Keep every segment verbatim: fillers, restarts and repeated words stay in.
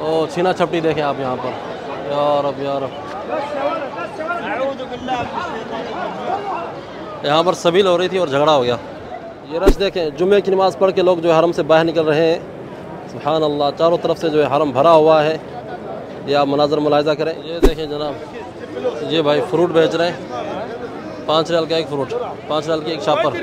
ओ छीना छपटी देखें आप यहाँ पर, यार अब यार यहाँ पर सभी हो रही थी और झगड़ा हो गया। ये रश देखें, जुम्मे की नमाज़ पढ़ के लोग जो है हरम से बाहर निकल रहे हैं। सुभान अल्लाह, चारों तरफ से जो है हरम भरा हुआ है। ये आप मनाज़र मुलाहिज़ा करें। ये देखें जनाब, ये भाई फ्रूट बेच रहे हैं, पाँच रियाल का एक फ्रूट, पाँच रियाल की एक शापर।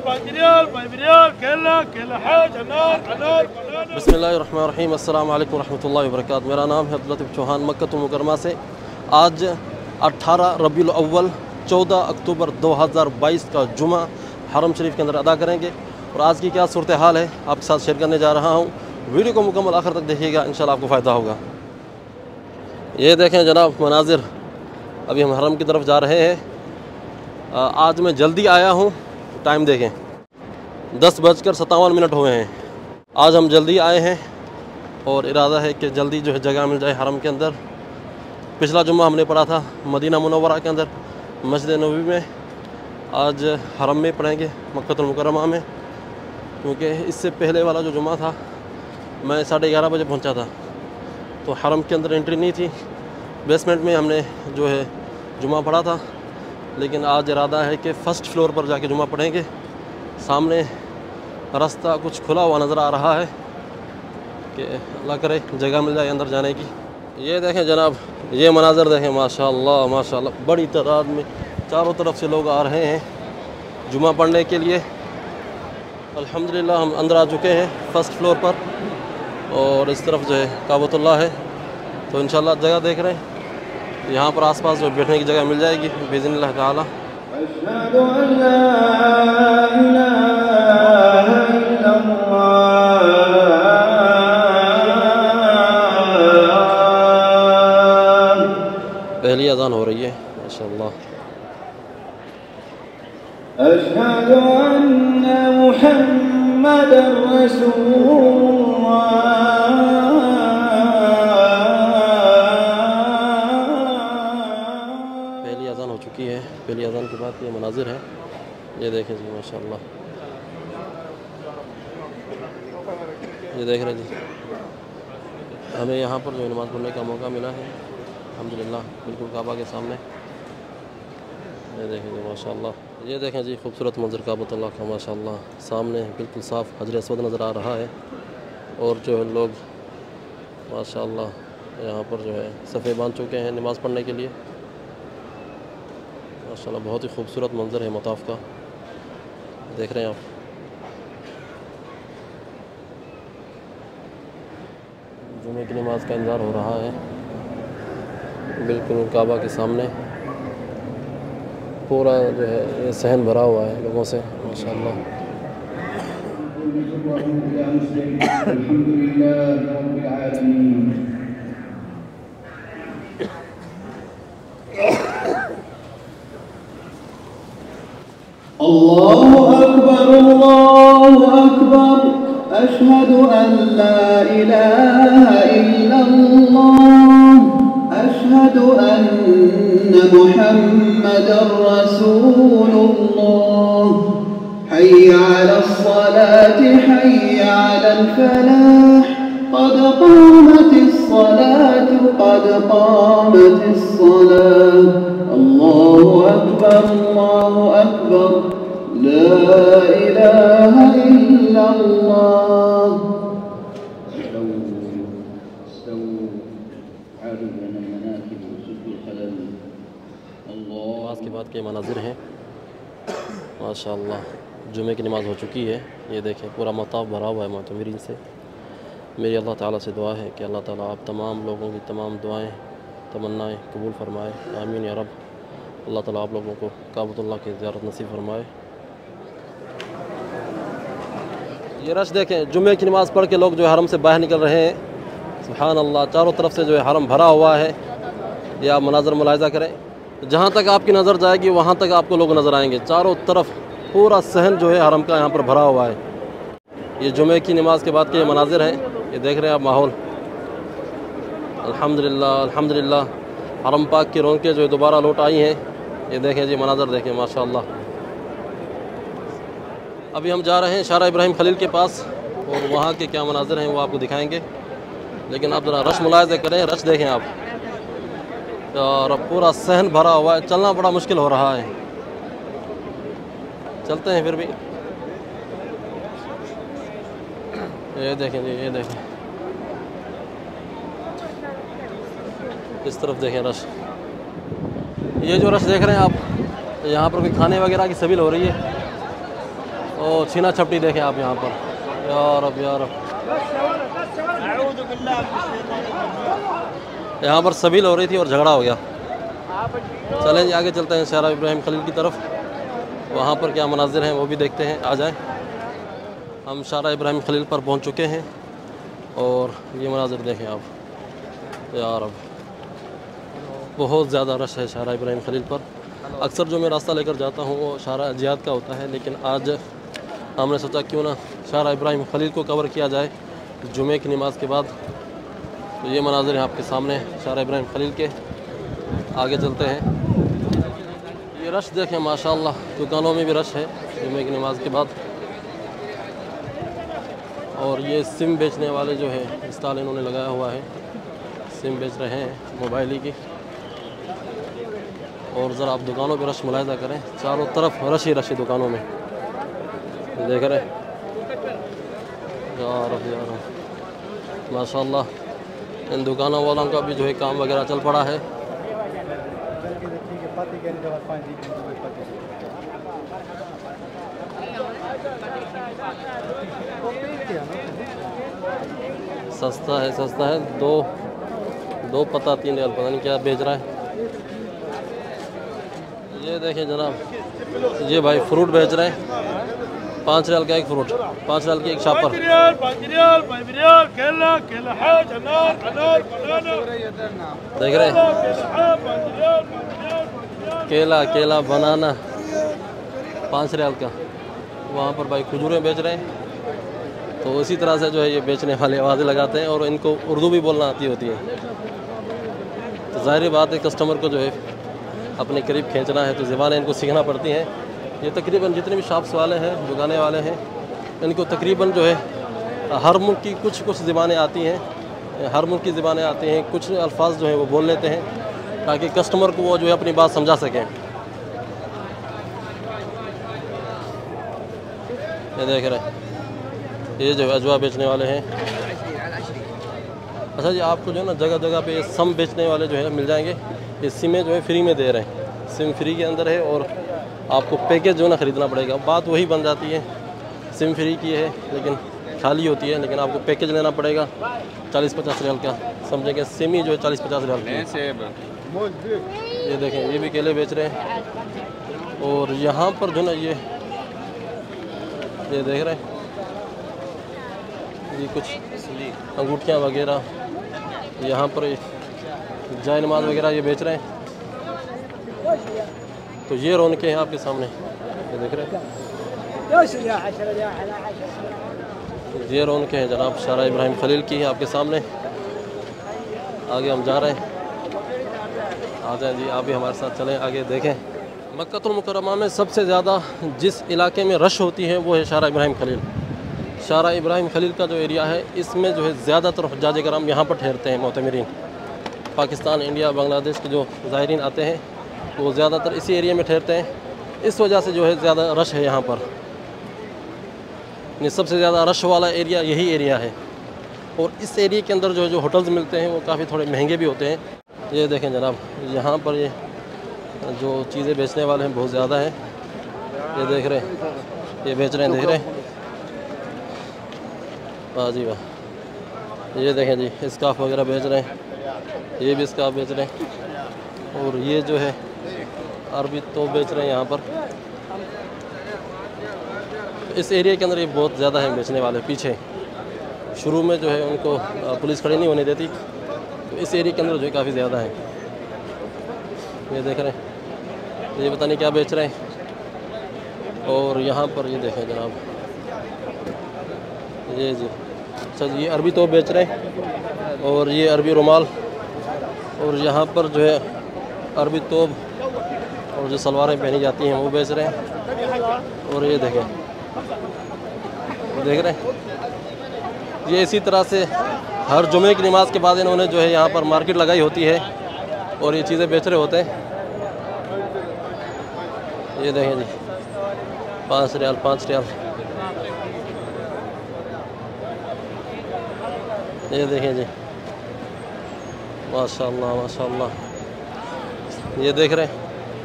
बिस्मिल्लाहिर्रहमानिर्रहीम, अस्सलाम वालेकुम रहमतुल्लाहि व बरकातहू। मेरा नाम है अब्दुल लतीफ़ चौहान, मक्का मुकरमा से। आज अठारह रबीउल अव्वल चौदह अक्टूबर दो हज़ार बाईस का जुमा हरम शरीफ के अंदर अदा करेंगे और आज की क्या सूरत हाल है आपके साथ शेयर करने जा रहा हूँ। वीडियो को मुकम्मल आखिर तक देखिएगा, इंशाल्लाह आपको फ़ायदा होगा। ये देखें जनाब मनाजिर, अभी हम हरम की तरफ जा रहे हैं। आज मैं जल्दी आया हूँ, टाइम देखें दस बजकर सत्तावन मिनट हुए हैं। आज हम जल्दी आए हैं और इरादा है कि जल्दी जो है जगह मिल जाए हरम के अंदर। पिछला जुम्मा हमने पढ़ा था मदीना मुनव्वरा के अंदर मस्जिद नबवी में, आज हरम में पढ़ेंगे मक्कतुल मुकरमा में, क्योंकि इससे पहले वाला जो जुम्मा था मैं साढ़े ग्यारह बजे पहुंचा था तो हरम के अंदर एंट्री नहीं थी। बेसमेंट में हमने जो है जुम्मा पढ़ा था, लेकिन आज इरादा है कि फ़र्स्ट फ्लोर पर जाके जुम्मा पढ़ेंगे। सामने रास्ता कुछ खुला हुआ नज़र आ रहा है कि अल्लाह करे जगह मिल जाए अंदर जाने की। ये देखें जनाब, ये मनाज़र देखें, माशाअल्लाह माशाअल्लाह, बड़ी तादाद में चारों तरफ से लोग आ रहे हैं जुमा पढ़ने के लिए। अल्हम्दुलिल्लाह हम अंदर आ चुके हैं फ़र्स्ट फ्लोर पर और इस तरफ जो है काबतुल्लाह है, तो इंशाअल्लाह जगह देख रहे हैं। यहाँ पर आसपास जो बैठने की जगह मिल जाएगी बिइज़्निल्लाह ताला। पहली अज़ान हो रही है माशाअल्लाह। अशहदु अन्ना मुहम्मदर रसूलुल्लाह। पहली अज़ान हो चुकी है। पहली अज़ान के बाद ये मनाजिर है, ये देखें जी माशाअल्लाह, ये देख रहे जी। हमें यहाँ पर जो नमाज़ पढ़ने का मौका मिला है अल्हम्दुलिल्लाह, बिल्कुल काबा के सामने। ये देखें जी माशाअल्लाह, ये देखें जी खूबसूरत मंजर काबतुल्लाह का माशाअल्लाह। सामने बिल्कुल साफ़ हजर अस्वद नज़र आ रहा है और जो है लोग माशाअल्लाह यहाँ पर जो है सफ़े बांध चुके हैं नमाज़ पढ़ने के लिए। माशाअल्लाह बहुत ही खूबसूरत मंजर है मताफ़ का, देख रहे हैं आप। जुमे की नमाज का इंतज़ार हो रहा है बिल्कुल काबा के सामने। पूरा जो है ये सहन भरा हुआ है लोगों से माशाअल्लाह। अल्लाहु अकबर अल्लाहु अकबर, अशहदु अल्ला इलाहा इल्लल्लाह, अशहदु अन्ना मुहम्मदर रसूलुल्लाह। हय्या अलस्सलाति हय्या अलल फलाह, क़द क़ामतिस सलातु क़द क़ामतिस सलाह। अल्लाहु अकबर अल्लाहु अकबर, ला इलाहा इल्लल्लाह। नमाज के बाद के मनाजिर हैं माशाअल्लाह। जुमे की नमाज़ हो चुकी है, ये देखें पूरा मताफ़ भरा हुआ है मोतमिरीन से। मेरी अल्लाह ताला से दुआ है कि अल्लाह ताला आप तमाम लोगों की तमाम दुआएं तमन्नाएं कबूल फरमाए, आमीन या रब। अल्लाह ताला आप लोगों को काबतुल्लाह की ज़ियारत नसीब फरमाए। ये रश देखें, जुमे की नमाज़ पढ़ के लोग जो है हरम से बाहर निकल रहे हैं। सुभान अल्लाह, चारों तरफ से जो है हरम भरा हुआ है। ये आप मनाज़र मुलाहिज़ा करें, जहाँ तक आपकी नज़र जाएगी वहाँ तक आपको लोग नज़र आएंगे। चारों तरफ पूरा सहन जो है हरम का यहाँ पर भरा हुआ है। ये जुमे की नमाज़ के बाद के मनाजिर हैं, ये देख रहे हैं आप माहौल। अल्हम्दुलिल्लाह अल्हम्दुलिल्लाह, हरम पाक की रौनकें जो है दोबारा लौट आई हैं। ये देखें जी मनाज़र देखें माशाअल्लाह। अभी हम जा रहे हैं शारा इब्राहिम खलील के पास और वहाँ के क्या मनाजिर हैं वो आपको दिखाएंगे। लेकिन आप ज़रा रश मुलाहिज़ा करें, रश देखें आप, और पूरा सहन भरा हुआ है, चलना बड़ा मुश्किल हो रहा है। चलते हैं फिर भी। ये देखें जी, ये देखें, इस तरफ देखें रश। ये जो रश देख रहे हैं आप, यहाँ पर कोई खाने वगैरह की सभी हो रही है। और छीना छपटी देखें आप यहाँ पर, यार अब यार यहाँ पर सभी हो रही थी और झगड़ा हो गया। चलें जी आगे चलते हैं शारा इब्राहिम खलील की तरफ, वहाँ पर क्या मनाजिर हैं वो भी देखते हैं। आ जाएं, हम शारा इब्राहिम खलील पर पहुँच चुके हैं और ये मनाजिर देखें आप, यार अब बहुत ज़्यादा रश है शारा इब्राहिम खलील पर। अक्सर जो मैं रास्ता लेकर जाता हूँ वो शारा जियाद का होता है, लेकिन आज हमने सोचा क्यों ना शारा इब्राहिम खलील को कवर किया जाए जुमे की नमाज़ के बाद। तो ये मनाजिर हैं आपके सामने शारा इब्राहिम खलील के। आगे चलते हैं। ये रश देखें माशाअल्लाह, दुकानों में भी रश है जुमे की नमाज़ के बाद। और ये सिम बेचने वाले जो है स्टॉल इन्होंने लगाया हुआ है, सिम बेच रहे हैं मोबाइल ही की। और ज़रा आप दुकानों पे रश मुलाहिज़ा करें, चारों तरफ रश ही रश है दुकानों में, देख रहे हैं यार यार माशाअल्लाह। इन दुकानों वालों का भी जो है काम वगैरह चल पड़ा है। सस्ता है, सस्ता है, दो दो पता तीन रियाल, पता नहीं क्या बेच रहा है। ये देखें जनाब, ये भाई फ्रूट बेच रहे हैं, पाँच रियाल का एक फ्रूट, पाँच रियाल की एक शापर। देख रहे हैं, केला केला बनाना पाँच रियाल का। वहाँ पर भाई खजूरें बेच रहे हैं। तो इसी तरह से जो है ये बेचने वाले आवाज़ें लगाते हैं और इनको उर्दू भी बोलना आती होती है। तो ज़ाहिर बात है कस्टमर को जो है अपने करीब खींचना है तो ज़बानें इनको सीखना पड़ती हैं। ये तकरीबन जितने भी शॉप्स वाले हैं, दुकानें वाले हैं, इनको तकरीबन जो है हर मुल्क की कुछ कुछ ज़बानें आती हैं, हर मुल्क की ज़बानें आती हैं, कुछ अल्फाज जो है वो बोल लेते हैं ताकि कस्टमर को वो जो है अपनी बात समझा सकें। ये देख रहे हैं, ये जो अजवा बेचने वाले हैं। अच्छा जी, आपको जो है ना जगह जगह पे सम बेचने वाले जो है मिल जाएंगे। ये सिमें जो है फ्री में दे रहे हैं, सिम फ्री के अंदर है और आपको पैकेज जो है ना ख़रीदना पड़ेगा। बात वही बन जाती है, सिम फ्री की है लेकिन खाली होती है, लेकिन आपको पैकेज लेना पड़ेगा चालीस पचास रियाल का, समझेंगे सिम ही जो है चालीस पचास रियाल की। ये देखें, ये भी केले बेच रहे हैं। और यहाँ पर जो ना ये ये देख रहे हैं, ये कुछ अंगूठियाँ वगैरह, यहाँ पर जाय नमाज वगैरह ये बेच रहे हैं। तो ये रौनकें हैं आपके सामने, ये देख रहे हैं, ये रौनकें हैं जनाब शारा इब्राहिम खलील की है आपके सामने। आगे हम जा रहे हैं, आ जाएं जी, आप भी हमारे साथ चलें, आगे देखें। मक्कातुल मुकर्रमा में सबसे ज़्यादा जिस इलाके में रश होती है वो है शारा इब्राहिम खलील। शारा इब्राहिम खलील का जो एरिया है इसमें जो है ज़्यादातर हुज्जाज कराम यहाँ पर ठहरते हैं। मोतमिरीन पाकिस्तान, इंडिया, बांग्लादेश के जो ज़ायरीन आते हैं वो ज़्यादातर इसी एरिया में ठहरते हैं। इस वजह से जो है ज़्यादा रश है यहाँ पर, सबसे ज़्यादा रश वाला एरिया यही एरिया है। और इस एरिया के अंदर जो है जो होटल्स मिलते हैं वो काफ़ी थोड़े महंगे भी होते हैं। ये देखें जनाब, यहाँ पर ये जो चीज़ें बेचने वाले हैं बहुत ज़्यादा हैं। ये देख रहे हैं, ये बेच रहे हैं, देख रहे हैं, वाह जी वाह। ये देखें जी, स्काफ वगैरह बेच रहे हैं, ये भी स्काफ बेच रहे हैं। और ये जो है अरबी तो बेच रहे हैं यहाँ पर। इस एरिया के अंदर ये बहुत ज़्यादा है बेचने वाले। पीछे शुरू में जो है उनको पुलिस खड़ी नहीं होने देती, तो इस एरिया के अंदर जो है काफ़ी ज़्यादा है। ये देख रहे हैं, ये पता नहीं क्या बेच रहे हैं। और यहाँ पर ये देखें जनाब, ये जी, अच्छा जी, ये अरबी तो बेच रहे हैं और ये अरबी रुमाल। और यहाँ पर जो है अरबी तोब और जो सलवारें पहनी जाती हैं वो बेच रहे हैं। और ये देखें, देख रहे हैं, ये इसी तरह से हर जुमे की नमाज के बाद इन्होंने जो है यहाँ पर मार्केट लगाई होती है और ये चीज़ें बेच रहे होते हैं। ये देखें जी, पाँच रियाल पाँच रियाल। ये देखें जी, माशाल्लाह माशाल्लाह। ये देख रहे हैं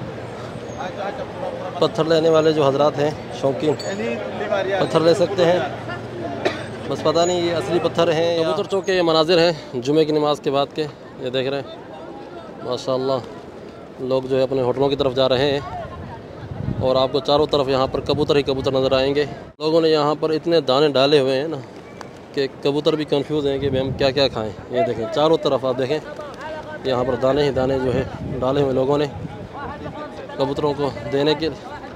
पत्थर लेने वाले जो हजरात हैं, शौकीन पत्थर ले सकते हैं, बस पता नहीं ये असली पत्थर हैं। कबूतर चौक के ये मनाजिर हैं जुमे की नमाज के बाद के। ये देख रहे हैं माशाल्लाह, लोग जो है अपने होटलों की तरफ जा रहे हैं और आपको चारों तरफ यहाँ पर कबूतर ही कबूतर नज़र आएंगे। लोगों ने यहाँ पर इतने दाने डाले हुए हैं ना कि कबूतर भी कंफ्यूज हैं कि भाई हम क्या क्या खाएं। ये देखें चारों तरफ, आप देखें यहाँ पर दाने ही दाने जो है डाले हुए लोगों ने कबूतरों को देने के,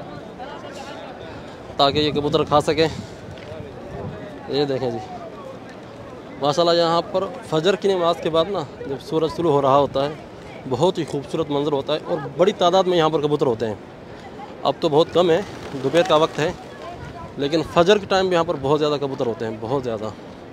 ताकि ये कबूतर खा सकें। ये देखें जी माशाल्लाह, यहाँ पर फजर की नमाज के बाद ना जब सूरज शुरू हो रहा होता है, बहुत ही खूबसूरत मंजर होता है और बड़ी तादाद में यहाँ पर कबूतर होते हैं। अब तो बहुत कम है, दोपहर का वक्त है, लेकिन फजर के टाइम भी यहाँ पर बहुत ज़्यादा कबूतर होते हैं, बहुत ज़्यादा।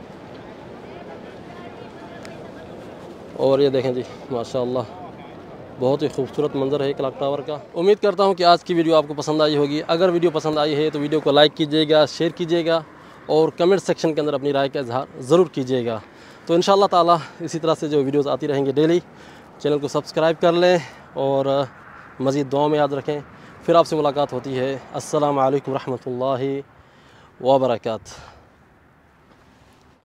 और ये देखें जी माशाल्लाह, बहुत ही खूबसूरत मंजर है क्लॉक टावर का। उम्मीद करता हूँ कि आज की वीडियो आपको पसंद आई होगी। अगर वीडियो पसंद आई है तो वीडियो को लाइक कीजिएगा, शेयर कीजिएगा और कमेंट सेक्शन के अंदर अपनी राय का इजहार ज़रूर कीजिएगा। तो इंशाअल्लाह ताला इसी तरह से जो वीडियोज़ आती रहेंगी डेली, चैनल को सब्सक्राइब कर लें और मज़ीद दुआ में याद रखें। फिर आपसे मुलाकात होती है। अस्सलामु अलैकुम रहमतुल्लाहि व बरकातहू।